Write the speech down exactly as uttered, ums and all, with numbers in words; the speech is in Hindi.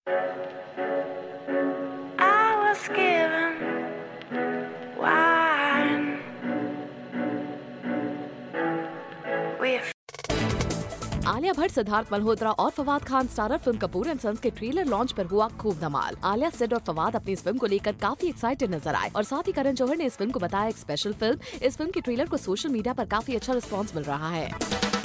I was given wine with Alia Bhatt, Siddharth Malhotra और Fawad Khan starrer film Kapoor and sons के ट्रेलर लॉन्च पर हुआ खूब धमाल। आलिया, सिड और फवाद अपनी इस फिल्म को लेकर काफी एक्साइटेड नजर आए और साथ ही करण जौहर ने इस फिल्म को बताया एक स्पेशल फिल्म। इस फिल्म के ट्रेलर को सोशल मीडिया पर काफी अच्छा रिस्पॉन्स मिल रहा है।